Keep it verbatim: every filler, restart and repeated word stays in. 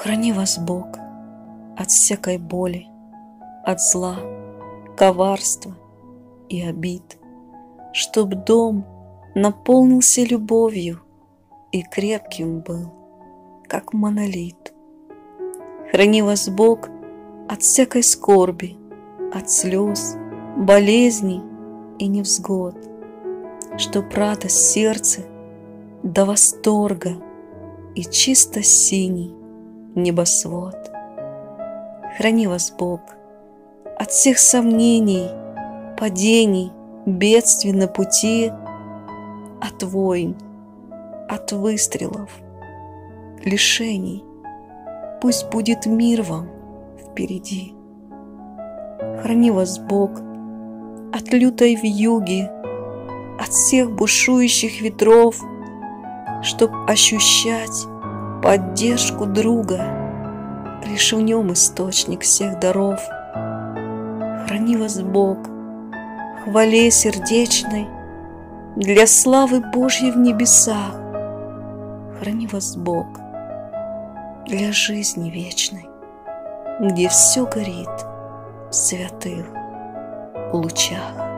Храни вас Бог от всякой боли, от зла, коварства и обид, чтоб дом наполнился любовью и крепким был, как монолит. Храни вас Бог от всякой скорби, от слез, болезней и невзгод, чтоб радость сердца до восторга и чисто синий небосвод. Храни вас Бог от всех сомнений, падений, бедствий на пути, от войн, от выстрелов, лишений. Пусть будет мир вам впереди. Храни вас Бог от лютой вьюги, от всех бушующих ветров, чтоб ощущать поддержку друга, лишь в нем источник всех даров. Храни вас Бог в хвале сердечной для славы Божьей в небесах. Храни вас Бог для жизни вечной, где все горит в святых лучах.